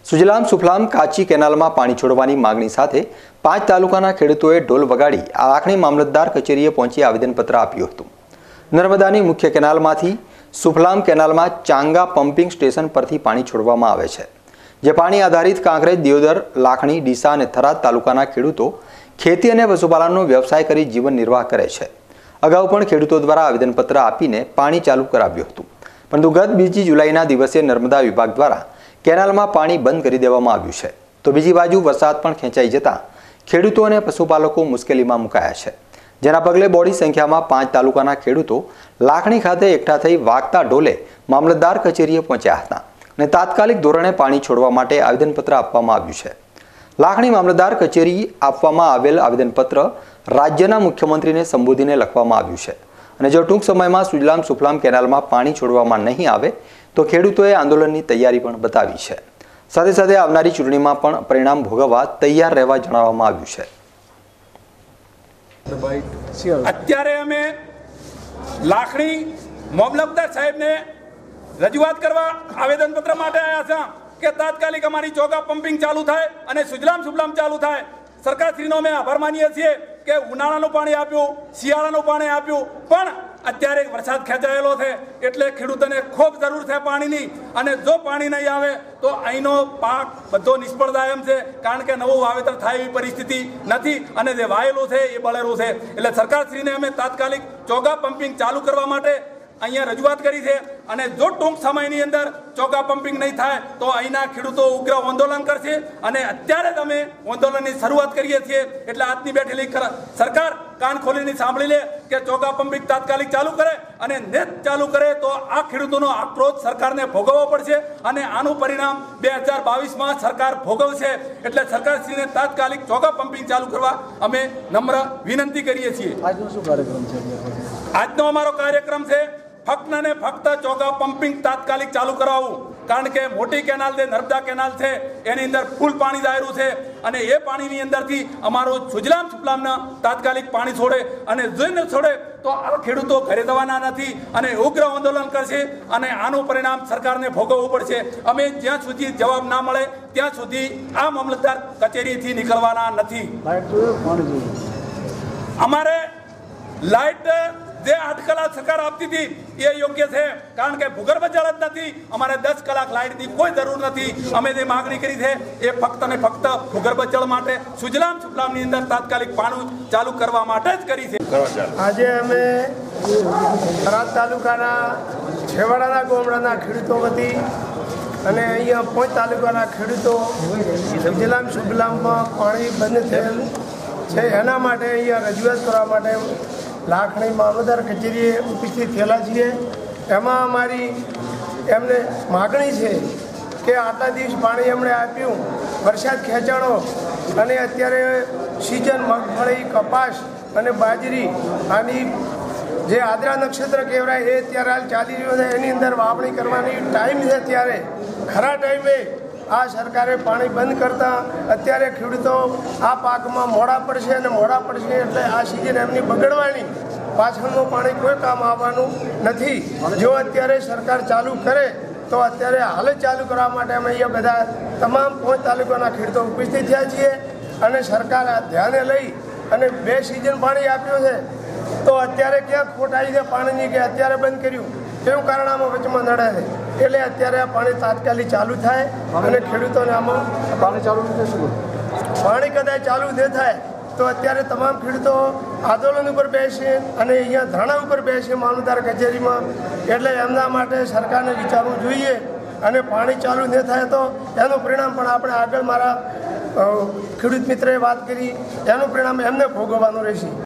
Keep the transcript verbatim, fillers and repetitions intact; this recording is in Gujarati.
સુજલામ સુફલામ કાચી કેનાલમાં પાણી છોડવાની માંગણી સાથે પાંચ તાલુકાના ખેડૂતોએ ઢોલ વગાડી લાખણી મામલતદાર કચેરીએ પહોંચી આવેદનપત્ર આપ્યું હતું। નર્મદાની મુખ્ય કેનાલમાંથી સુફલામ કેનાલમાં ચાંગા પમ્પિંગ સ્ટેશન પરથી પાણી છોડવામાં આવે છે, જે પાણી આધારિત કાંકરેજ, દિયોદર, લાખણી, ડીસા અને થરાદ તાલુકાના ખેડૂતો ખેતી અને પશુપાલનનો વ્યવસાય કરી જીવન નિર્વાહ કરે છે। અગાઉ પણ ખેડૂતો દ્વારા આવેદનપત્ર આપીને પાણી ચાલુ કરાવ્યું હતું, પરંતુ ગત બીજી જુલાઈના દિવસે નર્મદા વિભાગ દ્વારા કેનાલમાં પાણી બંધ કરી દેવામાં આવ્યું છે। તો બીજી બાજુ વરસાદ પણ ખેંચાઈ જતા ખેડૂતો અને પશુપાલકો મુશ્કેલીમાં મુકાયા છે, જેના પગલે બોડી સંખ્યામાં પાંચ તાલુકાના ખેડૂતો લાખણી ખાતે એકઠા થઈ વાગતા ઢોલે મામલતદાર કચેરીએ પહોંચ્યા હતા અને તાત્કાલિક ધોરણે પાણી છોડવા માટે આવેદનપત્ર આપવામાં આવ્યું છે। લાખણી મામલતદાર કચેરી આપવામાં આવેલ આવેદનપત્ર રાજ્યના મુખ્યમંત્રીને સંબોધીને લખવામાં આવ્યું છે અને જો ટૂંક સમયમાં સુજલામ સુફલામ કેનાલમાં પાણી છોડવામાં નહીં આવે તો ખેડૂતોએ આંદોલનની તૈયારી પણ બતાવી છે। સાથે સાથે આવનારી ચૂંટણીમાં પણ પરિણામ ભોગવવા તૈયાર રહેવા જણાવવામાં આવ્યું છે। અત્યારે અમે લાખણી મામલતદાર સાહેબને રજૂઆત કરવા આવેદનપત્ર માટે આવ્યા છે કે તાત્કાલિક અમારી ચોગા પમ્પિંગ ચાલુ થાય અને સુજલામ સુફલામ ચાલુ થાય। સરકારશ્રીનો અમે આભાર માનીએ છીએ કે ઉનાળાનું પાણી આપ્યું, શિયાળાનું પાણી આપ્યું, પણ અત્યારે વરસાદ ખેંચાયેલો છે એટલે ખેડૂતોને ખૂબ જરૂર છે પાણીની, અને જો પાણી નહીં આવે તો અહીંનો પાક બધો નિષ્ફળ જાય એમ છે, કારણ કે નવું વાવેતર થાય એવી પરિસ્થિતિ નથી અને જે વાયેલું છે એ બળેલું છે। એટલે સરકારશ્રીને અમે તાત્કાલિક ચોગા પમ્પિંગ ચાલુ કરવા માટે અહીંયા રજૂઆત કરી છે અને જો ટૂંક સમયની અંદર ચોગા પમ્પિંગ નહીં થાય તો અહીંના ખેડૂતો ઉગ્ર આંદોલન કરશે અને અત્યારે જ અમે આંદોલનની શરૂઆત કરીએ છીએ। એટલે આજની બેઠેલી સરકાર કાન ખોલીને સાંભળી લે કે ચોગા પમ્પિંગ તાત્કાલિક ચાલુ કરે અને નેટ ચાલુ કરે તો આ ખેડૂતોનો આક્રોશ સરકારને ભોગવવો પડશે અને આનું પરિણામ બે હજાર બાવીસમાં સરકાર ભોગવશે। એટલે સરકારશ્રીને તાત્કાલિક ચોગા પમ્પિંગ ચાલુ કરવા અમે નમ્ર વિનંતી કરીએ છીએ। આજનો શું કાર્યક્રમ છે? આજનો અમારો કાર્યક્રમ છે ફક્ત ને ફક્ત ચોગા પમ્પિંગ તાત્કાલિક ચાલુ કરાવવું, કારણ કે મોટી કેનાલ જે નર્મદા કેનાલ છે એની અંદર ફૂલ પાણી જાયરું છે અને એ પાણીની અંદરથી અમારું સુજલામ સુફલામના તાત્કાલિક પાણી છોડે અને જો ન છોડે તો આ ખેડૂતો ઘરે જવાના નથી અને ઉગ્ર આંદોલન કરશે અને આનું પરિણામ સરકારને ભોગવવું પડશે। અમે જ્યાં સુધી જવાબ ના મળે ત્યાં સુધી આ મામલતદાર કચેરીથી નીકળવાના નથી। અમારે લાઇટ જે આઠ કલાક સરકાર આપતી હતી એ યોગ્ય છે, કારણ કે ભૂગર્ભ જળ જ નથી, અમારે દસ કલાક લાઇટની કોઈ જરૂર નથી। અમે જે માગણી કરી છે એ ફક્ત ને ફક્ત ભૂગર્ભ જળ માટે સુજલામ સુફલામની અંદર તાત્કાલિક પાણી ચાલુ કરવા માટે જ કરી છે। આજે અમે થરાદ તાલુકાના છેવાડાના ગામડાના ખેડૂતો વતી અને અહીંયા પાંચ તાલુકાના ખેડૂતો સુજલામ સુફલામમાં પાણી બંધ થયેલ છે એના માટે અહીંયા રજૂઆત કરવા માટે લાખણી મામલતદાર કચેરીએ ઉપસ્થિત થયેલા છીએ। એમાં અમારી એમને માગણી છે કે આટલા દિવસ પાણી એમણે આપ્યું, વરસાદ ખેંચાણો અને અત્યારે સિઝન મગફળી, કપાસ અને બાજરી આની જે આદ્રા નક્ષત્ર કહેવાય એ અત્યારે હાલ ચાલી રહ્યો છે, એની અંદર વાવણી કરવાની ટાઈમ છે। ત્યારે ખરા ટાઈમે આ સરકારે પાણી બંધ કરતા અત્યારે ખેડૂતો આ પાકમાં મોડા પડશે અને મોડા પડશે એટલે આ સિઝન એમની બગડવાની, પાછળનું પાણી કોઈ કામ આવવાનું નથી। જો અત્યારે સરકાર ચાલુ કરે તો અત્યારે હાલ જ ચાલુ કરવા માટે અમે અહીંયા બધા તમામ પાંચ તાલુકાના ખેડૂતો ઉપસ્થિત થયા છીએ અને સરકાર આ ધ્યાને લઈ અને બે સિઝન પાણી આપ્યું છે તો અત્યારે ક્યાં ખોટ આવી છે પાણીની કે અત્યારે બંધ કર્યું એવું કારણ આમાં વચમાં નડે છે। એટલે અત્યારે આ પાણી તાત્કાલિક ચાલુ થાય અને ખેડૂતોને આમાં પાણી ચાલુ શું પાણી કદાચ ચાલુ ન થાય તો અત્યારે તમામ ખેડૂતો આંદોલન ઉપર બેસે અને અહીંયા ધરણા ઉપર બેસે મામલતદાર કચેરીમાં। એટલે એમના માટે સરકારને વિચારવું જોઈએ અને પાણી ચાલુ ન થાય તો એનું પરિણામ પણ આપણે આગળ મારા ખેડૂત મિત્રએ વાત કરી એનું પરિણામ એમને ભોગવવાનું રહેશે।